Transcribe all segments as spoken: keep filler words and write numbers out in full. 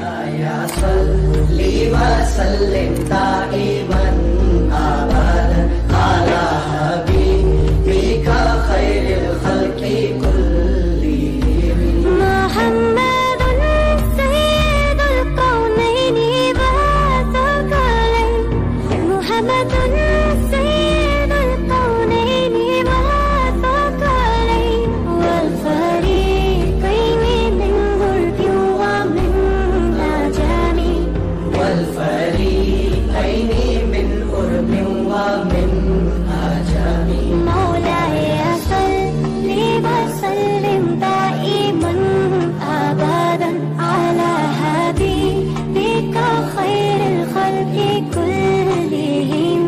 या सल्ली व सल्लिम दाइमन अबदन अला हबीबिका खैरिल खल्क़ि कुल्लिहिम। मुहम्मदुन सय्यिदुल कौनैनि व सकलैन, मुहम्मदुन सय्यिदुल कौनैनि व सकलैन, वल फरीक़ैनि मिन गुर्बि व मिन अजमी, वल फरीक़ैनि मिन गुर्बि व मिन अजमी। मौलाय सल्लि व सल्लिम दाइमन अबदन अला हबीबिका खैरिल खल्क़ि कुल्लिहिम।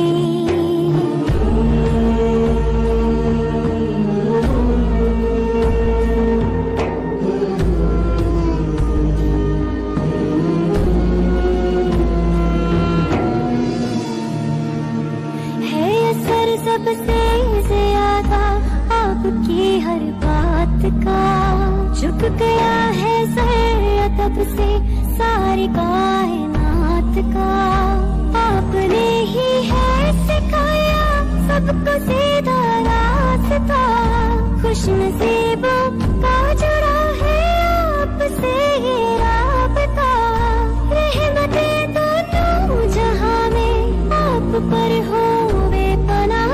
है असर सबसे ज्यादा आपकी हर बात का, झुक गया है सर अदब से सारी कायनात का। आपने ही है सिखाया सबको सीधा रास्ता, खुश नसीबों का जुड़ा है आपसे ये राबता। रहमतें दोनों जहां में आप पर हो बेपनाह,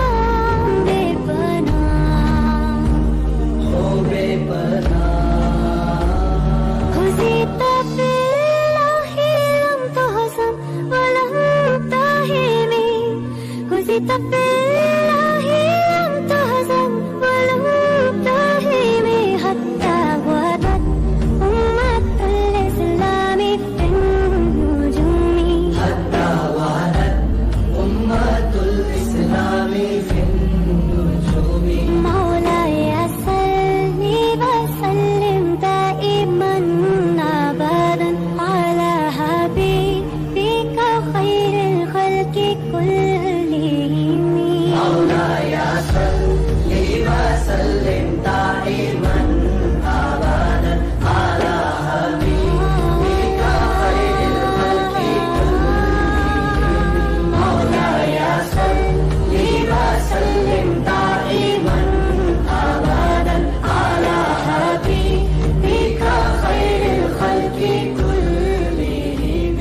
बेपनाह, हो बेपनाह। हुज़ीत फिल्लाहि लम तुहज़म व लम ताहिमी, हुज़ीत फिल्लाहि लम तुहज़म व लम ताहिमी, हत्ता वरत उम्मतुल इस्लामी फिन नुजूमी। हत्ता वरत उम्मतुल इस्लामी फिन नुजूमी। मौलाय सल्लि व सल्लिम दाइमन अबदन अला हबीबिका खैरिल खल्क़ि कुल्लिहिम। मौलाय सल्लि व सल्लिम दाइमन अबदन अला हबीबिका खैरिल खल्क़ि कुल्लिहिम। मौलाय सल्लि व सल्लिम दाइमन अबदन अला हबीबिका खैरिल खल्क़ि कुल्लिहिम।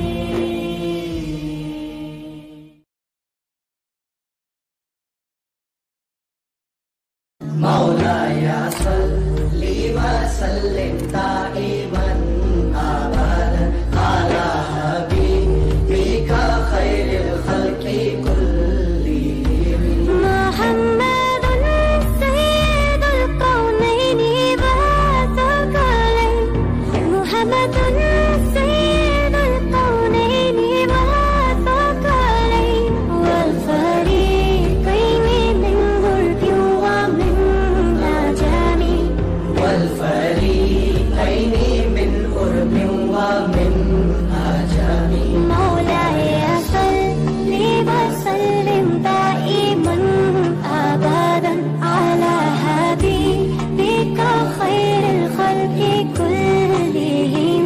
मौलाय सल्लि व सल्लिम दाइमन अबदन अला हबीबिका खैरिल खल्क़ि कुल्लिहिम। मुहम्मदुन सय्यिदुल कौनैनि व सकलैन, मुहम्मदुन सय्यिदुल कौनैनि व सकलैन, वल फरीक़ैनि मिन गुर्बि व मिन अजमी, वल फरीक़ैनि मिन गुर्बि व मिन अजमी। मौलाय सल्लि व सल्लिम दाइमन अबदन अला हबीबिका खैरिल खल्क़ि कुल्लिहिम।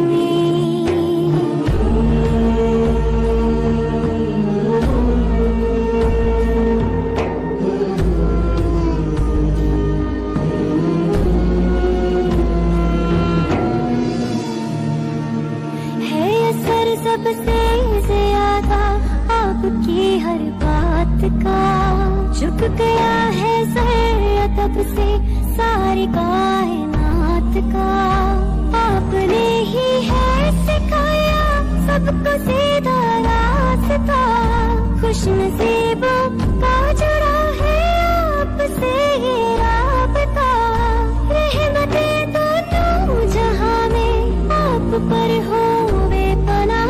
है असर सबसे ज्यादा आपकी हर बात का, झुक गया है सर अदब से सारी कायनात का। आपने ही है सिखाया सबको सीधा रास्ता, खुश नसीबों का जुड़ा है आपसे ये राबता। रहमतें दोनों जहां में आप पर हो बेपनाह,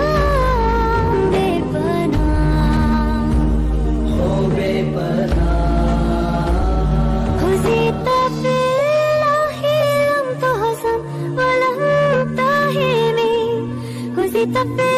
बेपनाह, हो बेपनाह। हुज़ीत फिल्लाहि लम तुहज़म व लम ताहिमी, हुज़ीत